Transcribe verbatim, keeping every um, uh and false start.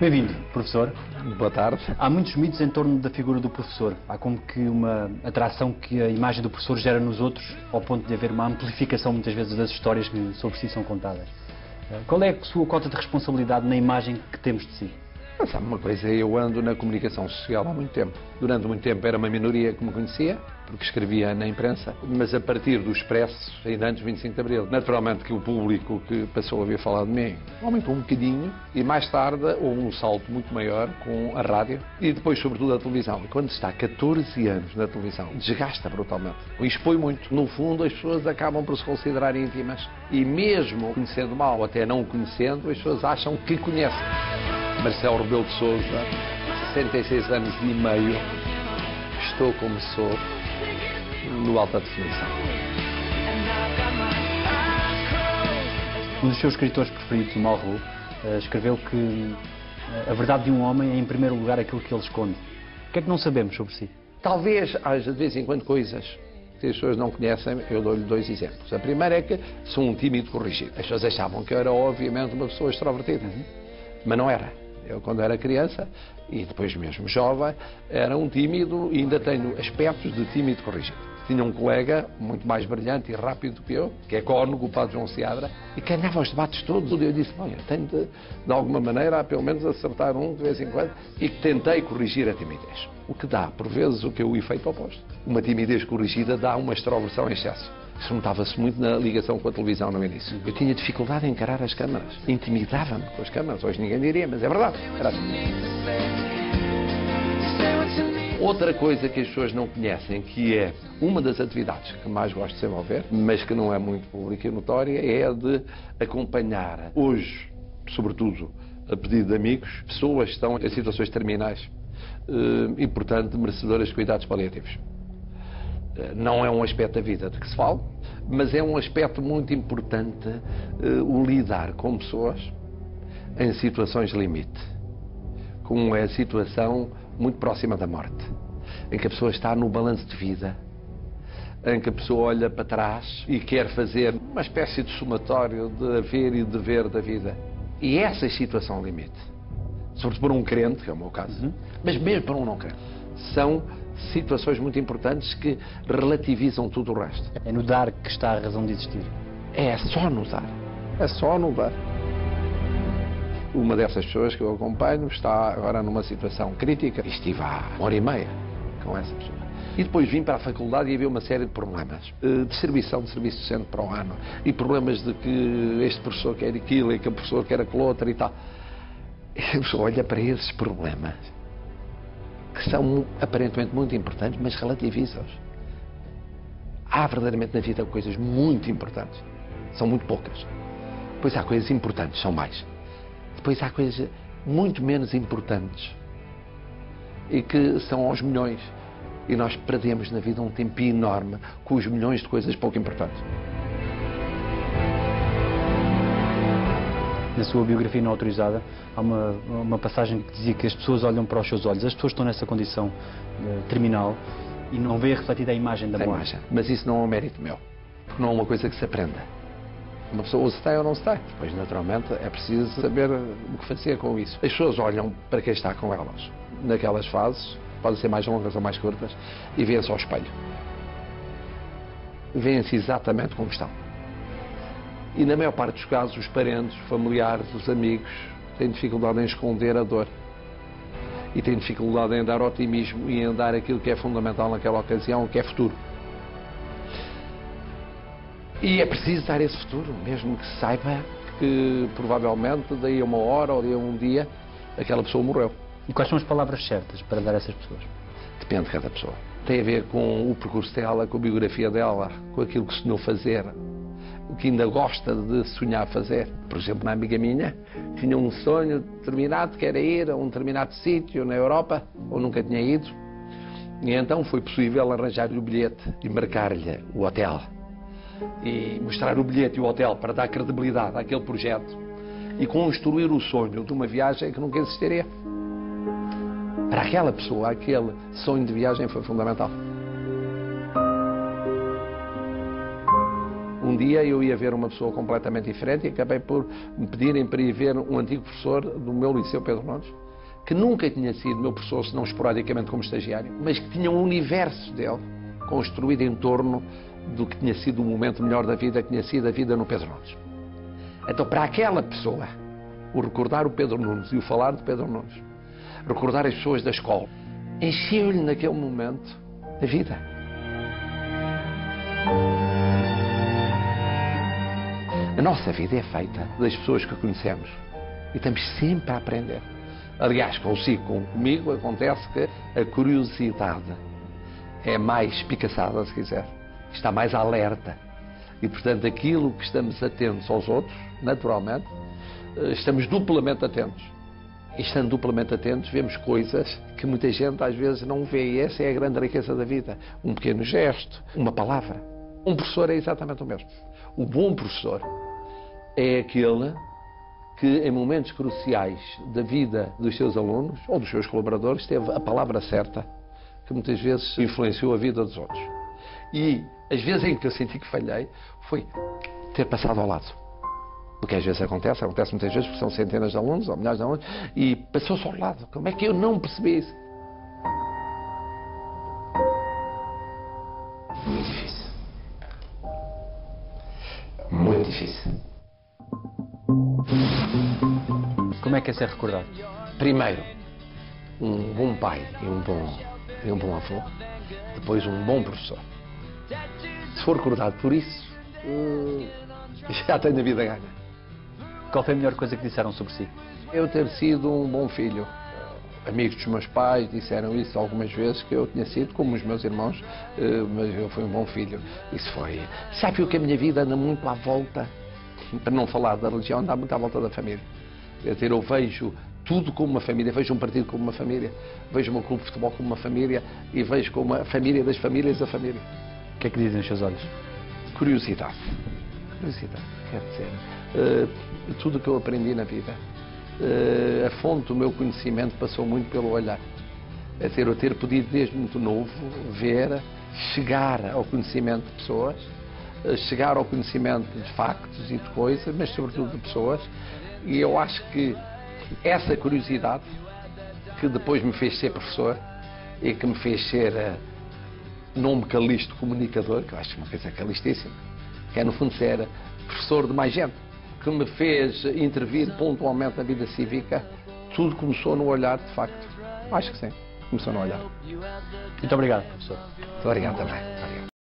Bem-vindo, professor. Boa tarde. Há muitos mitos em torno da figura do professor. Há como que uma atração que a imagem do professor gera nos outros, ao ponto de haver uma amplificação, muitas vezes, das histórias que sobre si são contadas. Qual é a sua cota de responsabilidade na imagem que temos de si? Sabe uma coisa, eu ando na comunicação social há muito tempo. Durante muito tempo era uma minoria que me conhecia, porque escrevia na imprensa, mas a partir do Expresso, ainda antes do vinte e cinco de Abril, naturalmente que o público que passou a ouvir falar de mim aumentou um bocadinho, e mais tarde houve um salto muito maior com a rádio e depois, sobretudo, a televisão. E quando se está catorze anos na televisão, desgasta brutalmente, expõe muito. No fundo, as pessoas acabam por se considerar íntimas e mesmo conhecendo mal, ou até não conhecendo, as pessoas acham que conhecem. Marcelo Rebelo de Sousa, sessenta e seis anos e meio, estou como sou, no alta definição. Um dos seus escritores preferidos, o Malraux, escreveu que a verdade de um homem é, em primeiro lugar, aquilo que ele esconde. O que é que não sabemos sobre si? Talvez haja de vez em quando coisas que as pessoas não conhecem. Eu dou-lhe dois exemplos. A primeira é que sou um tímido corrigido. As pessoas achavam que eu era, obviamente, uma pessoa extrovertida, uhum. Mas não era. Eu, quando era criança, e depois mesmo jovem, era um tímido e ainda tenho aspectos de tímido corrigido. Tinha um colega muito mais brilhante e rápido do que eu, que é Cónigo, o Padre João Seabra, e que ganhava os debates todos. E eu disse, bom, eu tenho de, de alguma maneira, pelo menos acertar um de vez em quando, e que tentei corrigir a timidez. O que dá, por vezes, o que é o efeito oposto. Uma timidez corrigida dá uma extroversão em excesso. Isso notava-se muito na ligação com a televisão no início. Eu tinha dificuldade em encarar as câmaras. Intimidava-me com as câmaras. Hoje ninguém diria, mas é verdade. Era assim. Outra coisa que as pessoas não conhecem, que é uma das atividades que mais gosto de desenvolver, mas que não é muito pública e notória, é a de acompanhar, hoje, sobretudo, a pedido de amigos, pessoas que estão em situações terminais e, portanto, merecedoras de cuidados paliativos. Não é um aspecto da vida de que se fala, mas é um aspecto muito importante uh, o lidar com pessoas em situações limite, como é a situação muito próxima da morte, em que a pessoa está no balanço de vida, em que a pessoa olha para trás e quer fazer uma espécie de somatório de haver e dever da vida. E essa situação limite, sobretudo para um crente, que é o meu caso, uhum. Mas mesmo para um não crente, são situações muito importantes que relativizam tudo o resto. É no dar que está a razão de existir. É só no dar. É só no dar. Uma dessas pessoas que eu acompanho está agora numa situação crítica. Estive há uma hora e meia com essa pessoa. E depois vim para a faculdade e havia uma série de problemas. De distribuição de serviço docente para o ano. E problemas de que este professor quer aquilo e que o professor quer aquilo outro e tal. E a pessoa olha para esses problemas, que são aparentemente muito importantes, mas relativiza-os. Há verdadeiramente na vida coisas muito importantes. São muito poucas. Depois há coisas importantes, são mais. Depois há coisas muito menos importantes e que são aos milhões. E nós perdemos na vida um tempo enorme com os milhões de coisas pouco importantes. Na sua biografia não autorizada, há uma, uma passagem que dizia que as pessoas olham para os seus olhos. As pessoas estão nessa condição uh, terminal e não vê refletida a imagem da morte. Imagem. Mas isso não é um mérito meu, porque não é uma coisa que se aprenda. Uma pessoa ou se tem ou não se tem. Depois, naturalmente, é preciso saber o que fazer com isso. As pessoas olham para quem está com elas. Naquelas fases, podem ser mais longas ou mais curtas, e vêem-se ao espelho. Vêem-se exatamente como estão. E na maior parte dos casos, os parentes, os familiares, os amigos têm dificuldade em esconder a dor. E têm dificuldade em dar otimismo e em dar aquilo que é fundamental naquela ocasião, que é futuro. E é preciso dar esse futuro, mesmo que se saiba que provavelmente daí a uma hora ou daí a um dia aquela pessoa morreu. E quais são as palavras certas para dar a essas pessoas? Depende de cada pessoa. Tem a ver com o percurso dela, com a biografia dela, com aquilo que sonhou fazer, o que ainda gosta de sonhar fazer. Por exemplo, uma amiga minha tinha um sonho determinado, que era ir a um determinado sítio na Europa, ou nunca tinha ido, e então foi possível arranjar-lhe o bilhete e marcar-lhe o hotel. E mostrar o bilhete e o hotel para dar credibilidade àquele projeto e construir o sonho de uma viagem que nunca existiria. Para aquela pessoa, aquele sonho de viagem foi fundamental. Um dia eu ia ver uma pessoa completamente diferente e acabei por me pedirem para ir ver um antigo professor do meu liceu, Pedro Nunes, que nunca tinha sido meu professor, senão esporadicamente como estagiário, mas que tinha um universo dele construído em torno do que tinha sido o momento melhor da vida, que tinha sido a vida no Pedro Nunes. Então, para aquela pessoa, o recordar o Pedro Nunes e o falar de Pedro Nunes, recordar as pessoas da escola, encheu-lhe naquele momento a vida. A nossa vida é feita das pessoas que conhecemos e estamos sempre a aprender. Aliás, consigo, comigo acontece que a curiosidade é mais espicaçada, se quiser, está mais alerta. E, portanto, aquilo que estamos atentos aos outros, naturalmente, estamos duplamente atentos. E estando duplamente atentos, vemos coisas que muita gente às vezes não vê. E essa é a grande riqueza da vida. Um pequeno gesto, uma palavra. Um professor é exatamente o mesmo. O bom professor é aquele que, em momentos cruciais da vida dos seus alunos ou dos seus colaboradores, teve a palavra certa, que muitas vezes influenciou a vida dos outros. E as vezes em que eu senti que falhei, foi ter passado ao lado. O que às vezes acontece, acontece muitas vezes, porque são centenas de alunos ou milhares de alunos, e passou-se ao lado. Como é que eu não percebi isso? Muito difícil. Muito difícil. Como é que é ser recordado? Primeiro, um bom pai e um bom, e um bom avô. Depois, um bom professor. Se for recordado por isso, hum, já tenho a vida ganha. Qual foi a melhor coisa que disseram sobre si? Eu ter sido um bom filho. Amigos dos meus pais disseram isso algumas vezes, que eu tinha sido, como os meus irmãos, mas eu fui um bom filho. Isso foi... Sabe o que a minha vida anda muito à volta, para não falar da religião, anda muito à volta da família. Quer dizer, eu vejo tudo como uma família, vejo um partido como uma família, vejo o meu clube de futebol como uma família e vejo como a família das famílias a família. O que é que dizem os seus olhos? Curiosidade. Curiosidade, quer dizer, uh, tudo o que eu aprendi na vida, uh, a fonte do meu conhecimento passou muito pelo olhar. É dizer, eu ter podido desde muito novo ver, chegar ao conhecimento de pessoas, uh, chegar ao conhecimento de factos e de coisas, mas sobretudo de pessoas, e eu acho que essa curiosidade, que depois me fez ser professor e que me fez ser uh, nome calisto comunicador, que eu acho uma coisa calistíssima, que é no fundo ser professor de mais gente, que me fez intervir pontualmente na vida cívica, tudo começou no olhar, de facto. Acho que sim, começou no olhar. Muito obrigado, professor. Muito obrigado também. Obrigado.